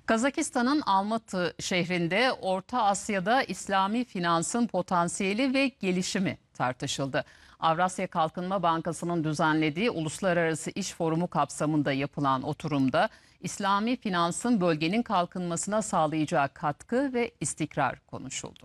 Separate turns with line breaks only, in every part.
Kazakistan'ın Almatı şehrinde Orta Asya'da İslami finansın potansiyeli ve gelişimi tartışıldı. Avrasya Kalkınma Bankası'nın düzenlediği Uluslararası İş Forumu kapsamında yapılan oturumda İslami finansın bölgenin kalkınmasına sağlayacağı katkı ve istikrar konuşuldu.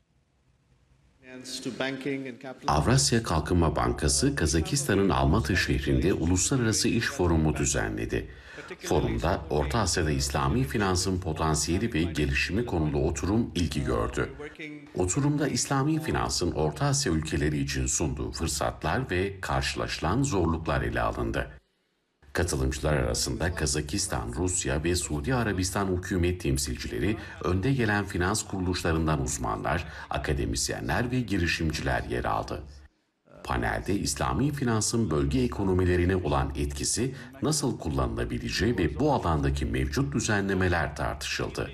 Avrasya Kalkınma Bankası, Kazakistan'ın Almatı şehrinde Uluslararası İş Forumu düzenledi. Forumda Orta Asya'da İslami finansın potansiyeli ve gelişimi konulu oturum ilgi gördü. Oturumda İslami finansın Orta Asya ülkeleri için sunduğu fırsatlar ve karşılaşılan zorluklar ele alındı. Katılımcılar arasında Kazakistan, Rusya ve Suudi Arabistan hükümet temsilcileri, önde gelen finans kuruluşlarından uzmanlar, akademisyenler ve girişimciler yer aldı. Panelde İslami finansın bölge ekonomilerine olan etkisi, nasıl kullanılabileceği ve bu alandaki mevcut düzenlemeler tartışıldı.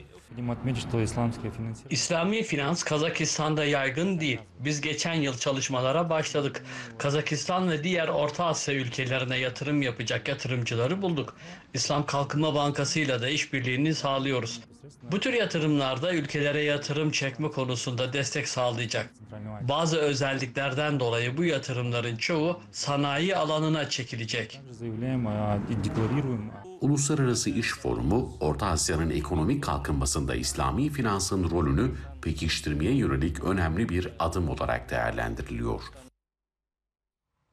İslami finans Kazakistan'da yaygın değil. Biz geçen yıl çalışmalara başladık. Kazakistan ve diğer Orta Asya ülkelerine yatırım yapacak yatırımcıları bulduk. İslam Kalkınma Bankası ile de işbirliğini sağlıyoruz. Bu tür yatırımlarda ülkelere yatırım çekme konusunda destek sağlayacak. Bazı özelliklerden dolayı bu yatırımların çoğu sanayi alanına çekilecek.
Uluslararası İş Forumu, Orta Asya'nın ekonomik kalkınmasında İslami finansın rolünü pekiştirmeye yönelik önemli bir adım olarak değerlendiriliyor.